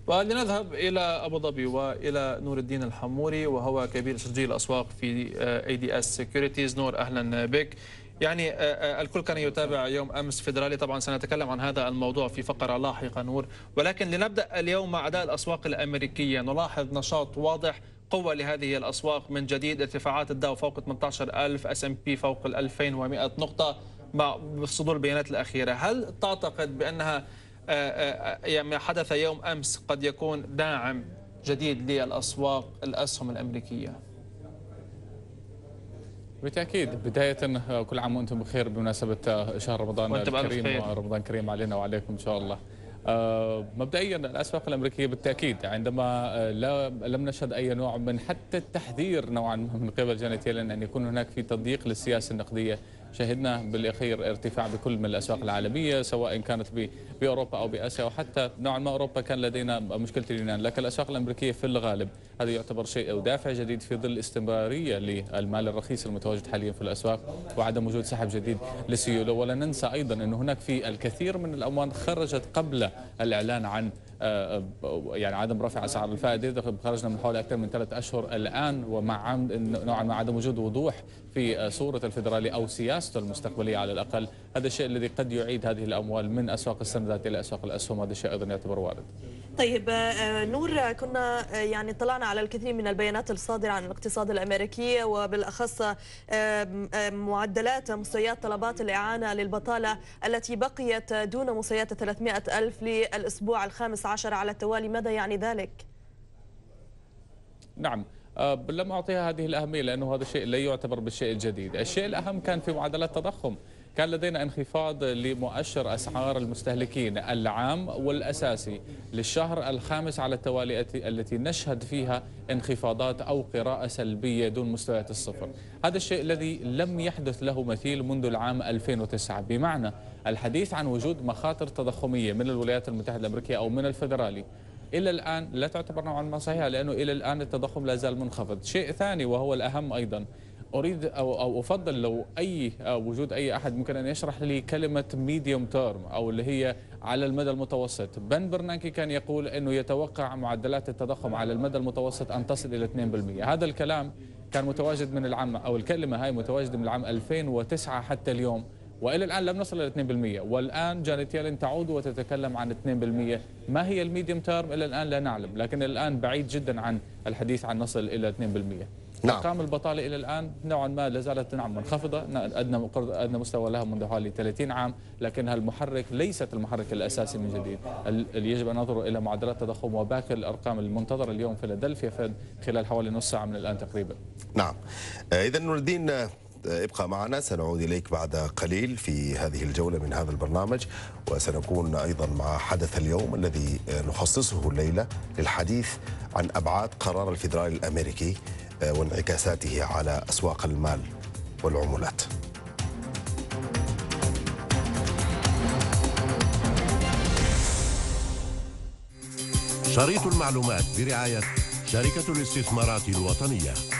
ولنذهب إلى أبو ظبي وإلى نور الدين الحموري، وهو كبير تسجيل الأسواق في ADS Securities. نور، أهلا بك. يعني الكل كان يتابع يوم أمس فيدرالي، طبعا سنتكلم عن هذا الموضوع في فقرة لاحقة نور، ولكن لنبدأ اليوم مع أداء الأسواق الأمريكية. نلاحظ نشاط واضح، قوة لهذه الأسواق من جديد. ارتفاعات الداو فوق 18,000، S&P فوق 2100 نقطة مع صدور البيانات الأخيرة. هل تعتقد بأنها ما حدث يوم أمس قد يكون داعم جديد للأسواق الأسهم الأمريكية؟ بالتأكيد. بداية كل عام وأنتم بخير بمناسبة شهر رمضان الكريم، ورمضان كريم علينا وعليكم إن شاء الله. مبدئيا الأسواق الأمريكية بالتأكيد عندما لم نشهد أي نوع من حتى التحذير نوعا ما من قبل جانيت يلن أن يكون هناك في تضييق للسياسة النقدية، شهدنا بالأخير ارتفاع بكل من الأسواق العالمية، سواء كانت بأوروبا أو بآسيا، وحتى نوعا ما أوروبا كان لدينا مشكلة اليونان، لكن الأسواق الأمريكية في الغالب هذا يعتبر شيء أو دافع جديد في ظل استمرارية للمال الرخيص المتواجد حاليا في الأسواق وعدم وجود سحب جديد للسيولة. ولا ننسى أيضا أن هناك في الكثير من الأموال خرجت قبل الإعلان عن يعني عدم رفع أسعار الفائدة. خرجنا من حوالي أكثر من 3 أشهر الآن، ومع نوعا ما عدم وجود وضوح في صورة الفيدرالي أو سياسته المستقبلية على الأقل، هذا الشيء الذي قد يعيد هذه الأموال من أسواق السندات إلى أسواق الأسهم، هذا الشيء أيضا يعتبر وارد. طيب نور، كنا يعني اطلعنا على الكثير من البيانات الصادرة عن الاقتصاد الأمريكي، وبالأخص معدلات مستويات طلبات الإعانة للبطالة التي بقيت دون مستويات 300,000 للأسبوع ال15 على التوالي. ماذا يعني ذلك؟ نعم، لم أعطيها هذه الأهمية لأنه هذا الشيء لا يعتبر بالشيء الجديد. الشيء الأهم كان في معدلات التضخم. كان لدينا انخفاض لمؤشر أسعار المستهلكين العام والأساسي للشهر الخامس على التوالي التي نشهد فيها انخفاضات أو قراءة سلبية دون مستويات الصفر. هذا الشيء الذي لم يحدث له مثيل منذ العام 2009، بمعنى الحديث عن وجود مخاطر تضخمية من الولايات المتحدة الأمريكية أو من الفيدرالي إلى الآن لا تعتبر نوعا ما صحيحة، لأنه إلى الآن التضخم لا زال منخفض. شيء ثاني وهو الأهم أيضا، أريد أو أفضل لو وجود أي أحد ممكن أن يشرح لي كلمة ميديوم تيرم أو اللي هي على المدى المتوسط. بن برنانكي كان يقول أنه يتوقع معدلات التضخم على المدى المتوسط أن تصل إلى 2%. هذا الكلام كان متواجد من العام، أو الكلمة هاي متواجدة من العام 2009 حتى اليوم، وإلى الآن لم نصل إلى 2%. والآن جانيت يلن تعود وتتكلم عن 2%. ما هي الميديوم تيرم إلى الآن لا نعلم، لكن الآن بعيد جدا عن الحديث عن نصل إلى 2%. نعم. أرقام البطالة إلى الآن نوعا ما لا زالت منخفضة، أدنى مستوى لها منذ حوالي 30 عام، لكنها المحرك ليست المحرك الأساسي من جديد. يجب أن ننظر إلى معدلات التضخم وباقي الأرقام المنتظرة اليوم في فيلادلفيا فيد خلال حوالي نص ساعة من الآن تقريبا. نعم، إذا نور الدين ابقى معنا، سنعود إليك بعد قليل في هذه الجولة من هذا البرنامج، وسنكون أيضا مع حدث اليوم الذي نخصصه الليلة للحديث عن أبعاد قرار الفيدرالي الأمريكي وانعكاساته على أسواق المال والعملات. شريط المعلومات برعاية شركة الاستثمارات الوطنية.